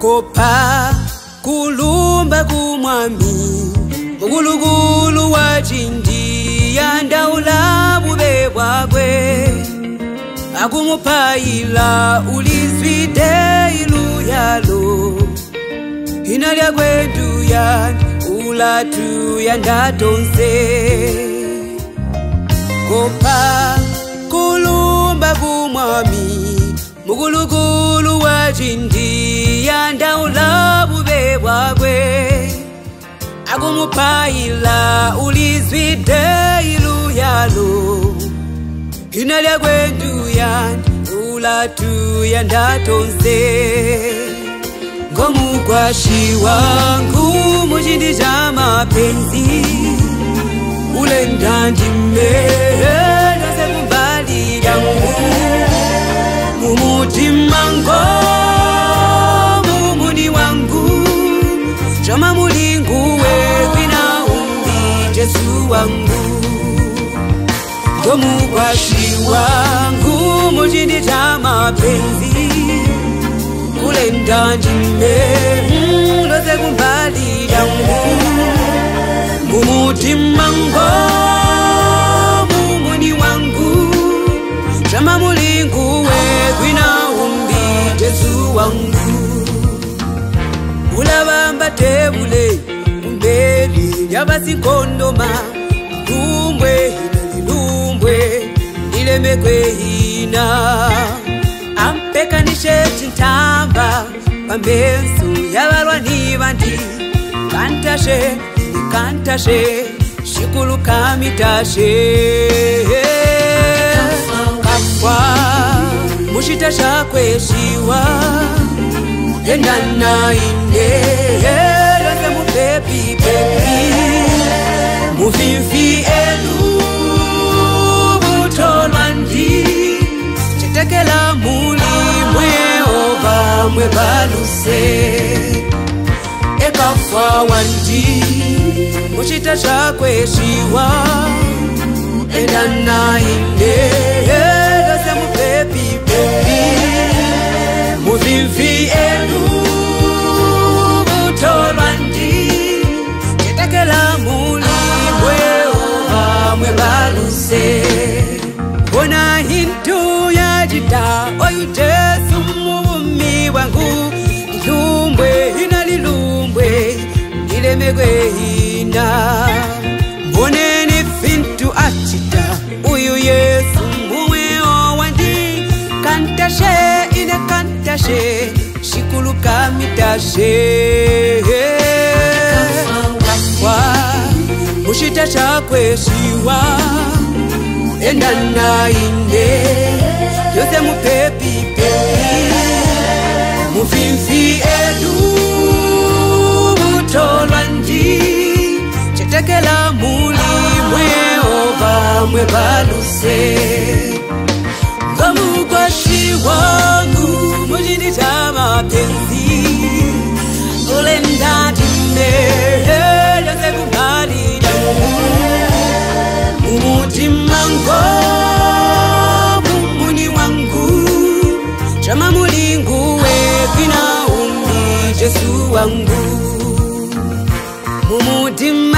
kopa kulumba kumwami mugulugulu wa chindi yandaula bube bwagwe akumupayila ulizwide iluyalo inalya kwetu ya ulatu yandatonse kopa kulumba kumwami mugulugulu wa chindi yandaula bube bwagwe akumupayila ulizwide iluyalo inalya kwetu ya ulatu yandatonse ngomukwashi wangu muchindi cha mapenzi ule ndandime nose kumbali yangu mumutima mumuni wangu chama mulinguwe kwina umbi Jesu wangu ngomukwashi wangu muchindi cha mapenzi ule ndandime nose kumbali yangu mumutima mumuni wangu chama mulinguwe kwina umbi Jesu wangu ulabamba tebule umbeli yabasikondoma lumbwe lumbwe ilemekwe hina ampekanishe chintamba pambesu yabalwani bandi kantashe shikulu kamitashe kafwa mushita shakweshiwa endana inde lose mupepi mufifi elu butolwandi chetekela muli mweova mwebaluse ekafwa wandi mushita shakweshiwa endana inde lose mupepi mufifi elu butolwandi chetekela muli mweova mwebaluse bona hintu ya jita oyu Jesu mumi wangu lumbwe inalilumbwe ilemegwe hina mboneni fintu achita uyu Yesu mumweo wandi kantashe shikulu kamitashe kafwa mushita shakweshiwa endana inde yose mupepi mufifi edu butolwandi chetekela muli mweova mwebaluse ngomukwashi wangu muchindi cha mapenzi ule ndandime yose kumbali mumutima mumuni wangu chama mulinguwe kwina umbi Jesu wangu mumutima